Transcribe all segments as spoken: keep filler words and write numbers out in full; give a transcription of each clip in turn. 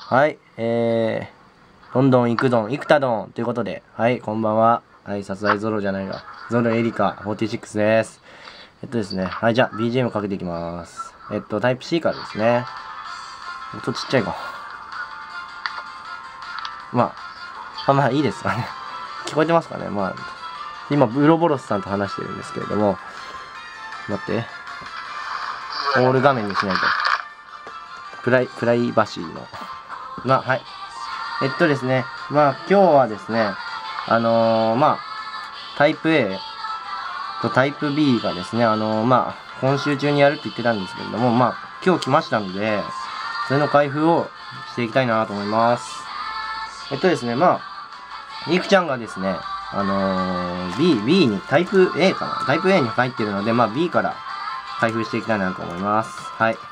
はい、えー、どんどん行くどん、生田どんということで、はい、こんばんは。はい、さすらいゾロじゃないが、ゾロエリカフォーティーシックスです。えっとですね、はい、じゃあ ビージーエム かけていきます。えっと、タイプ C からですね。音ちっちゃいか。まあ、あ、まあいいですかね。聞こえてますかね。まあ、今、ブロボロスさんと話してるんですけれども、待って。オール画面にしないと。プライ、プライバシーの。まあ、はい。えっとですね、まあ、今日はですね、あのー、まあ、タイプ A とタイプ B がですね、あのー、まあ、今週中にやるって言ってたんですけれども、まあ、今日来ましたので、それの開封をしていきたいなと思います。えっとですね、まあ、いくちゃんがですね、あのー、B、B に、タイプ A かなタイプ A に入ってるので、まあ、B から開封していきたいなと思います。はい。えっ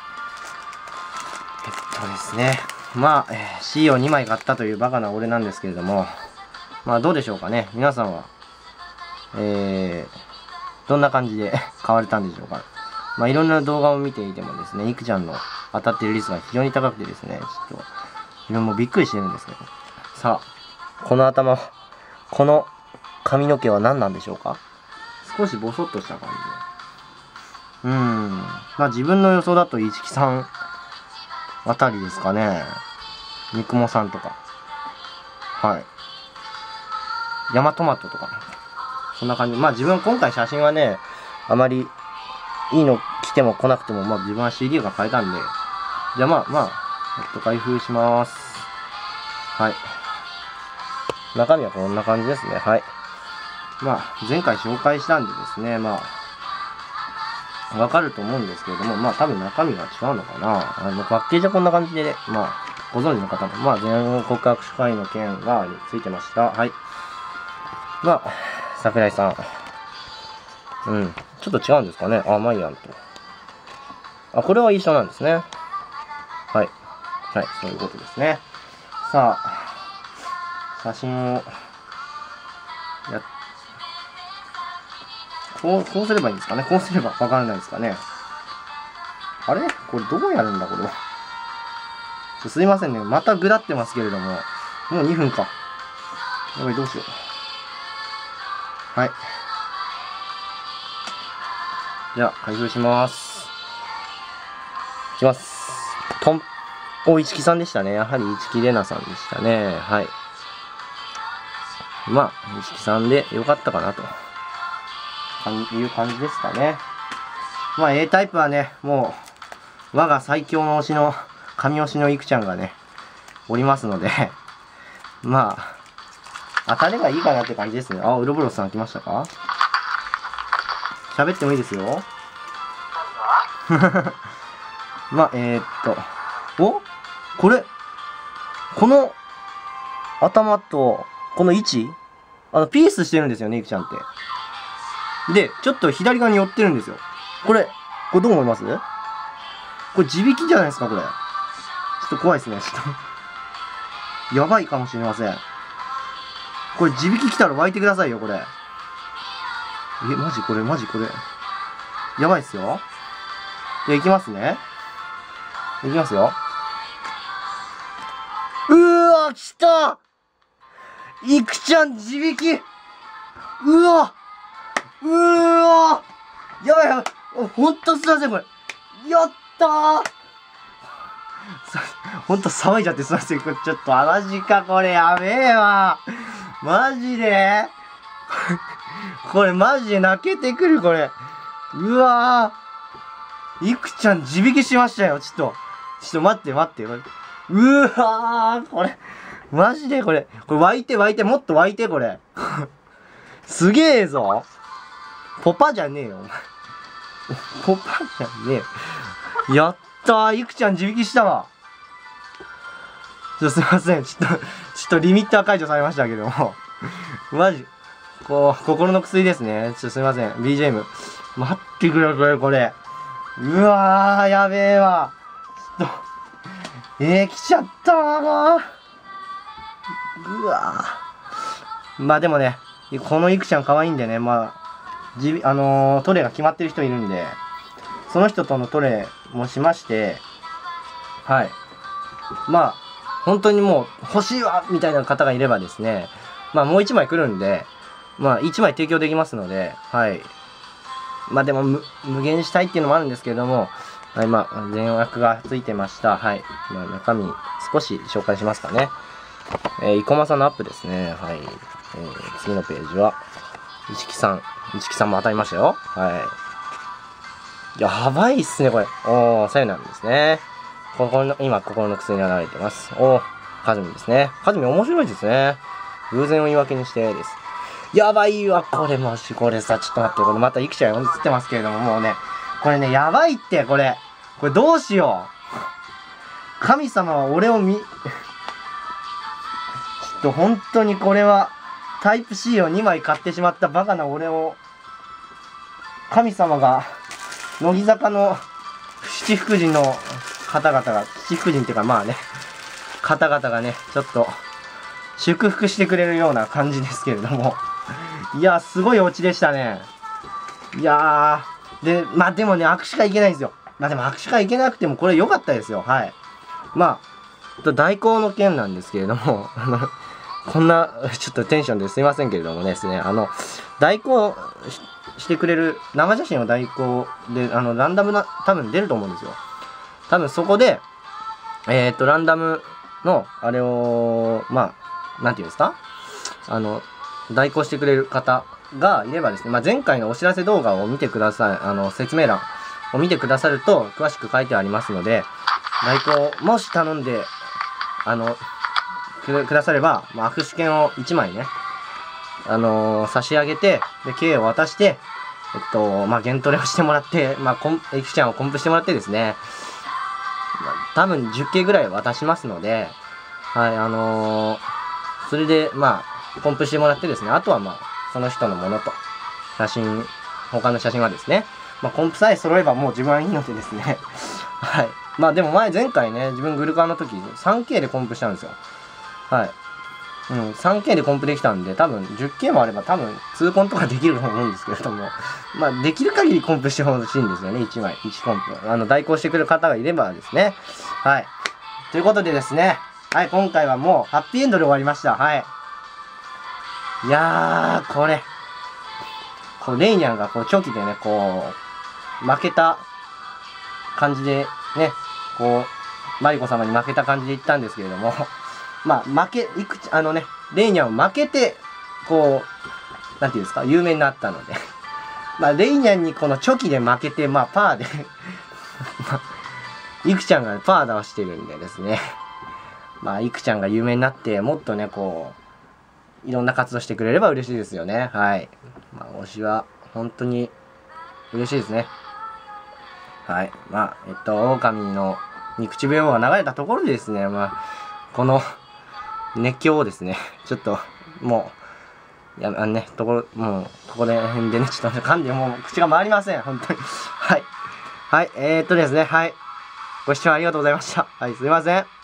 とですね、まあ、えー、C をにまい買ったというバカな俺なんですけれども、まあ、どうでしょうかね。皆さんは、えー、どんな感じで買われたんでしょうか。まあ、いろんな動画を見ていてもですね、いくちゃんの当たってる率が非常に高くてですね、ちょっと、自分もびっくりしてるんですけど。さあ、この頭、この髪の毛は何なんでしょうか。少しボソッとした感じで。うーん。まあ自分の予想だと一木さんあたりですかね。三雲さんとか。はい。ヤマトマトとか。そんな感じ。まあ自分今回写真はね、あまりいいの来ても来なくても、まあ自分は シーディー が買えたんで。じゃあまあまあ、えっと開封します。はい。中身はこんな感じですね。はい。まあ、前回紹介したんでですね、まあ、わかると思うんですけれども、まあ多分中身が違うのかな。あの、パッケージはこんな感じで、ね、まあ、ご存知の方も、まあ、全国握手会の件がついてました。はい。まあ、桜井さん。うん。ちょっと違うんですかね。あ、まあいいやんと。あ、これは一緒なんですね。はい。はい、そういうことですね。さあ、写真を、や、こう、こうすればいいんですかね。こうすればわからないですかね。あれこれどうやるんだこれは。ちょすいませんね。またぐだってますけれども。もうにふんか。やばい、どうしよう。はい。じゃあ、開封します。いきます。トン。お、一木さんでしたね。やはり一木玲奈さんでしたね。はい。まあ、一木さんでよかったかなと。いう感じですかね。まあ A タイプはね、もう、我が最強の推しの、神推しのいくちゃんがね、おりますので、まあ、当たればいいかなって感じですね。あ、ウロボロスさん来ましたか？喋ってもいいですよ。まあ、えー、っと、お？これ、この頭と、この位置あの、ピースしてるんですよね、いくちゃんって。で、ちょっと左側に寄ってるんですよ。これ、これどう思います？これ地引きじゃないですか、これ。ちょっと怖いですね、ちょっと。やばいかもしれません。これ地引き来たら湧いてくださいよ、これ。え、マジこれ、マジこれ。やばいっすよ。じゃあ行きますね。行きますよ。うーわ、来た！いくちゃん地引き！うわ！うーわ！やばいやばい。ほんとすいません、これ。やったー！ほんと騒いじゃってすいません。これちょっと、あ、マジか、これやべえわ。マジでこれマジで泣けてくる、これ。うわー。いくちゃん地引きしましたよ、ちょっと。ちょっと待って待って。これうわー、これ。マジでこれ。これ湧いて湧いて、もっと湧いて、これ。すげえぞ。ポパじゃねえよ、お前。ポパじゃねえ。やったー、いくちゃん地引きしたわ。ちょっとすいません。ちょっと、ちょっとリミッター解除されましたけども。マジ、こう、心の薬ですね。ちょっとすいません。ビージーエム。待ってくれ、これ、これ。うわー、やべえわ。ちょっと、えー、来ちゃったわー。うわー。まあでもね、このいくちゃん可愛いんでね、まあ、じ、あのー、トレが決まってる人いるんで、その人とのトレもしまして、はい。まあ、 本当にもう欲しいわみたいな方がいればですね、まあもういちまい来るんで、まあいちまい提供できますので、はい。まあでも無限したいっていうのもあるんですけれども、はい、まあ全枠がついてました。はい。まあ中身少し紹介しますかね。えー、生駒さんのアップですね。はい。えー、次のページは、一木さん。一木さんも当たりましたよ。はい。やばいっすね、これ。おー、左右なんですね。心の、今、心の薬に流れてます。おー、カズミですね。カズミ面白いですね。偶然を言い訳にしてです。やばいわ、これもし、これさ、ちょっと待って、これまたイクちゃん映ってますけれども、もうね、これね、やばいって、これ。これどうしよう。神様は俺を見、ちょっと本当にこれは、タイプ C をにまい買ってしまったバカな俺を、神様が、乃木坂の七福神の方々が、七福神っていうかまあね、方々がね、ちょっと、祝福してくれるような感じですけれども。いやー、すごいオチでしたね。いやー、で、まあでもね、握手会いけないんですよ。まあでも握手会いけなくてもこれ良かったですよ。はい。まあ、代行の件なんですけれども、あの、こんな、ちょっとテンションですいませんけれどもですね、あの、代行し、してくれる、生写真を代行で、あの、ランダムな、多分出ると思うんですよ。多分そこで、えーっと、ランダムの、あれを、まあ、なんていうんですか？あの、代行してくれる方がいればですね、まあ、前回のお知らせ動画を見てください。あの、説明欄を見てくださると、詳しく書いてありますので、代行、もし頼んで、あの、く, くだされば、まあ、握手券をいちまいね、あのー、差し上げて、で、K を渡して、えっと、まあ、ゲントレをしてもらって、まあ、コン、エキちゃんをコンプしてもらってですね、まあ、多分じゅっけいぐらい渡しますので、はい、あのー、それで、まあ、コンプしてもらってですね、あとはまあ、その人のものと、写真、他の写真はですね、まあ、コンプさえ揃えばもう自分はいいのでですね、はい。まあ、でも前、前回ね、自分グルカーの時、スリーケー でコンプしたんですよ。はい。うん、スリーケー でコンプできたんで、多分 じゅっケー もあれば多分にコンとかできると思うんですけれども、まあ、できる限りコンプしてほしいんですよね、いちまい、いちコンプ。あの、代行してくれる方がいればですね。はい。ということでですね、はい、今回はもうハッピーエンドで終わりました。はい。いやー、これ、こう、レイニャンがこう、チョキでね、こう、負けた感じで、ね、こう、マリコ様に負けた感じで言ったんですけれども、まあ、負け、いくつ、あのね、レイニャンを負けて、こう、なんていうんですか、有名になったので、まあ、レイニャンにこのチョキで負けて、まあ、パーで、いくちゃんがパー出してるんでですね、まあ、いくちゃんが有名になって、もっとね、こう、いろんな活動してくれれば嬉しいですよね。はい。まあ、推しは、本当に、嬉しいですね。はい。まあ、えっと、狼の肉ちぶようが流れたところでですね、まあ、この、熱狂をですね、ちょっと、もう、いや、あのね、ところ、もう、ここら辺でね、ちょっと噛んで、もう、口が回りません。本当に。はい。はい、えー、っとですね、はい。ご視聴ありがとうございました。はい、すいません。